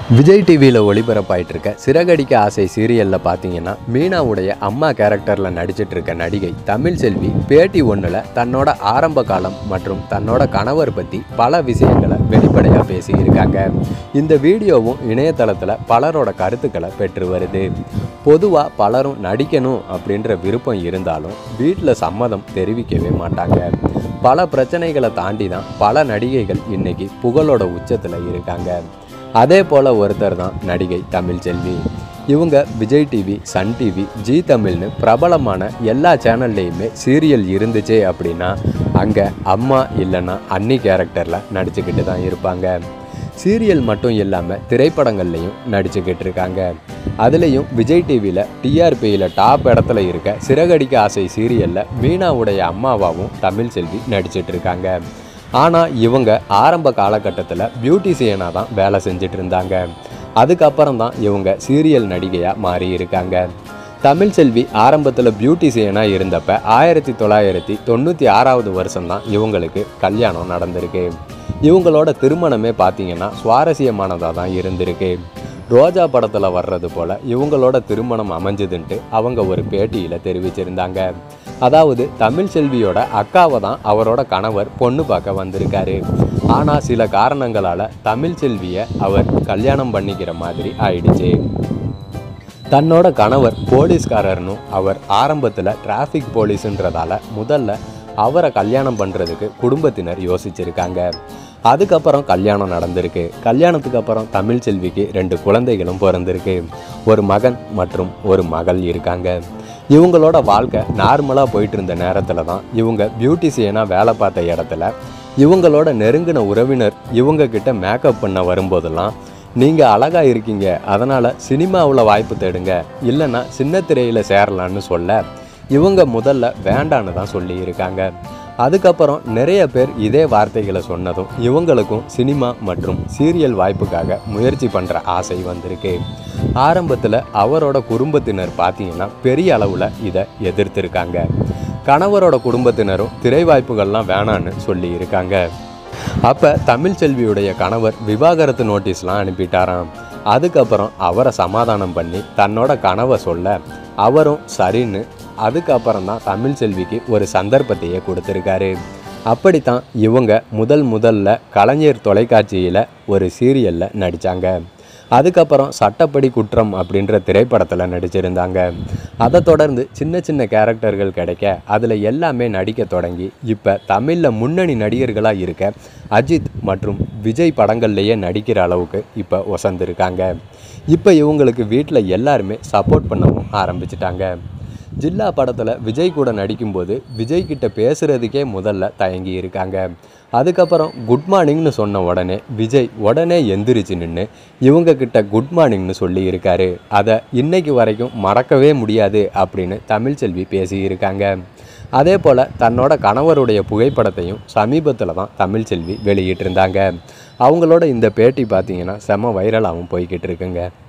விஜய் டிவியில் ஒளிபரப்பாயிட்டு இருக்க சிறகடிக்க ஆசை சீரியலில் பார்த்தீங்கன்னா மீனாவுடைய அம்மா கேரக்டரில் நடிச்சிட்டு இருக்க நடிகை தமிழ்செல்வி பேட்டி ஒன்றில் தன்னோட ஆரம்ப காலம் மற்றும் தன்னோட கணவர் பற்றி பல விஷயங்களை வெளிப்படையாக பேசியிருக்காங்க. இந்த வீடியோவும் இணையதளத்தில் பலரோட கருத்துக்களை பெற்று வருது. பொதுவாக பலரும் நடிக்கணும் அப்படின்ற விருப்பம் இருந்தாலும் வீட்டில் சம்மதம் தெரிவிக்கவே மாட்டாங்க. பல பிரச்சனைகளை தாண்டி தான் பல நடிகைகள் இன்னைக்கு புகழோட உச்சத்தில் இருக்காங்க. அதே போல் ஒருத்தர் தான் நடிகை தமிழ்செல்வி. இவங்க Vijay TV, Sun TV, Zee தமிழ்னு பிரபலமான எல்லா சேனல்லையுமே சீரியல் இருந்துச்சு அப்படின்னா அங்கே அம்மா இல்லைன்னா அண்ணி கேரக்டரில் நடிச்சுக்கிட்டு தான் இருப்பாங்க. சீரியல் மட்டும் இல்லாமல் திரைப்படங்கள்லையும் நடிச்சுக்கிட்டு இருக்காங்க. அதுலேயும் விஜய் டிவியில் டிஆர்பியில் டாப் இடத்துல இருக்க சிறகடிக்க ஆசை சீரியலில் மீனாவுடைய அம்மாவாகவும் தமிழ்செல்வி நடிச்சிட்டு இருக்காங்க. ஆனால் இவங்க ஆரம்ப காலகட்டத்தில் பியூட்டிஷியனாக தான் வேலை செஞ்சுட்டு இருந்தாங்க. அதுக்கப்புறம் தான் இவங்க சீரியல் நடிகையாக மாறி இருக்காங்க. தமிழ்செல்வி ஆரம்பத்தில் பியூட்டிஷியனாக இருந்தப்ப 1996 வருஷம்தான் இவங்களுக்கு கல்யாணம் நடந்திருக்கு. இவங்களோட திருமணமே பார்த்திங்கன்னா சுவாரஸ்யமானதாக தான் இருந்திருக்கு. ரோஜா படத்தில் வர்றது போல் இவங்களோட திருமணம் அமைஞ்சதுன்ட்டு அவங்க ஒரு பேட்டியில் தெரிவிச்சிருந்தாங்க. அதாவது தமிழ்செல்வியோட அக்காவை தான் அவரோட கணவர் பொண்ணு பார்க்க வந்திருக்காரு. ஆனால் சில காரணங்களால் தமிழ்செல்வியை அவர் கல்யாணம் பண்ணிக்கிற மாதிரி ஆயிடுச்சு. தன்னோட கணவர் போலீஸ்காரர்னும் அவர் ஆரம்பத்தில் டிராஃபிக் போலீஸுன்றதால முதல்ல அவரை கல்யாணம் பண்ணுறதுக்கு குடும்பத்தினர் யோசிச்சிருக்காங்க. அதுக்கப்புறம் கல்யாணம் நடந்திருக்கு. கல்யாணத்துக்கு அப்புறம் தமிழ்செல்விக்கு 2 குழந்தைகளும் பிறந்திருக்கு. ஒரு மகன் மற்றும் ஒரு மகள் இருக்காங்க. இவங்களோட வாழ்க்கை நார்மலாக போயிட்டு இருந்த நேரத்தில் தான் இவங்க பியூட்டிஷியனாக வேலை பார்த்த இடத்துல இவங்களோட நெருங்கின உறவினர் இவங்கக்கிட்ட மேக்கப் பண்ண வரும்போதெல்லாம் நீங்கள் அழகாக இருக்கீங்க, அதனால் சினிமாவில் வாய்ப்பு தேடுங்க, இல்லைன்னா சின்ன திரையில் சேரலான்னு சொல்ல இவங்க முதல்ல வேண்டான்னு தான் சொல்லியிருக்காங்க. அதுக்கப்புறம் நிறைய பேர் இதே வார்த்தைகளை சொன்னதும் இவங்களுக்கும் சினிமா மற்றும் சீரியல் வாய்ப்புக்காக முயற்சி பண்ணுற ஆசை வந்திருக்கு. ஆரம்பத்தில் அவரோட குடும்பத்தினர் பார்த்தீங்கன்னா பெரிய அளவில் இதை எதிர்த்திருக்காங்க. கணவரோட குடும்பத்தினரும் திரை வாய்ப்புகள்லாம் வேணான்னு சொல்லி இருக்காங்க. அப்போ தமிழ்செல்வியுடைய கணவர் விவாகரத்து நோட்டீஸ்லாம் அனுப்பிட்டாராம். அதுக்கப்புறம் அவரை சமாதானம் பண்ணி தன்னோட கனவை சொல்ல அவரும் சரின்னு அதுக்கப்புறம் தான் தமிழ்செல்விக்கு ஒரு சந்தர்ப்பத்தையே கொடுத்துருக்காரு. அப்படித்தான் இவங்க முதல்ல கலைஞர் தொலைக்காட்சியில் ஒரு சீரியலில் நடித்தாங்க. அதுக்கப்புறம் சட்டப்படி குற்றம் அப்படின்ற திரைப்படத்தில் நடிச்சிருந்தாங்க. அதை தொடர்ந்து சின்ன சின்ன கேரக்டர்கள் கிடைக்க அதில் எல்லாமே நடிக்க தொடங்கி இப்போ தமிழில் முன்னணி நடிகர்களாக இருக்க அஜித் மற்றும் விஜய் படங்கள்லேயே நடிக்கிற அளவுக்கு இப்போ வசந்திருக்காங்க. இப்போ இவங்களுக்கு வீட்டில் எல்லாருமே சப்போர்ட் பண்ணவும் ஆரம்பிச்சிட்டாங்க. ஜில்லா படத்தில் விஜய் கூட நடிக்கும்போது விஜய் கிட்ட பேசுகிறதுக்கே முதல்ல தயங்கி இருக்காங்க. அதுக்கப்புறம் குட் மார்னிங்னு சொன்ன உடனே விஜய் உடனே எந்திரிச்சு நின்று இவங்கக்கிட்ட குட் மார்னிங்னு சொல்லி இருக்காரு. அதை இன்னைக்கு வரைக்கும் மறக்கவே முடியாது அப்படின்னு தமிழ்செல்வி பேசியிருக்காங்க. அதே போல் தன்னோட கணவருடைய புகைப்படத்தையும் சமீபத்தில் தான் தமிழ்செல்வி வெளியிட்டிருந்தாங்க. அவங்களோட இந்த பேட்டி பார்த்திங்கன்னா செம வைரலாகவும் போய்கிட்டு இருக்குங்க.